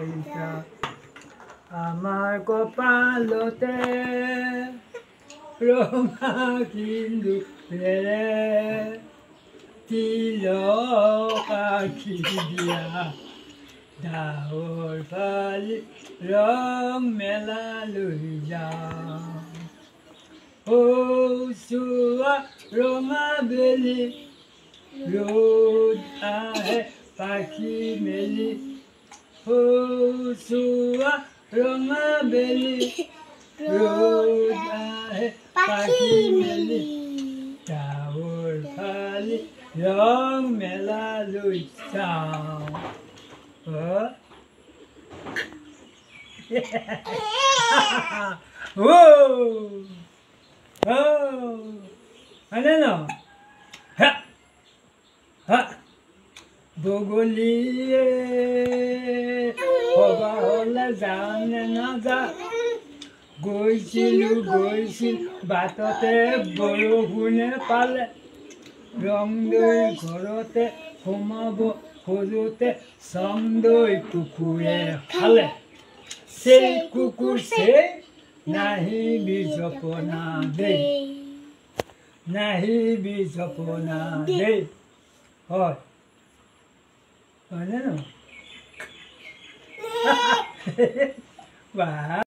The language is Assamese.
আহিছা আমাৰ কপালতে ৰঙা সিন্দুৰেৰে তিলক আঁকি দিয়া ডাৱৰ ফালি ৰং মেলালৈ যাওঁ চোৱা ৰঙা বেলি ৰ'দ আহে পাখি মেলি চোৱা ৰঙা বেলি ৰ'দ আহে পাখি মেলি ডাৱৰ ফালি ৰং মেলালৈ যাওঁ হয়নে ন বগলীয়ে সভা হ'লে যানে নাযা গৈছিল বাটতে বৰষুণে পালে ৰং দৈ ঘৰতে সোমাব খোজোতে চন্দৈ কুকুৰে খালে সেই কুকুৰ সেই নাহিবি জপনা দেই নাহিবি জপনা দেই হয় হয়নে ন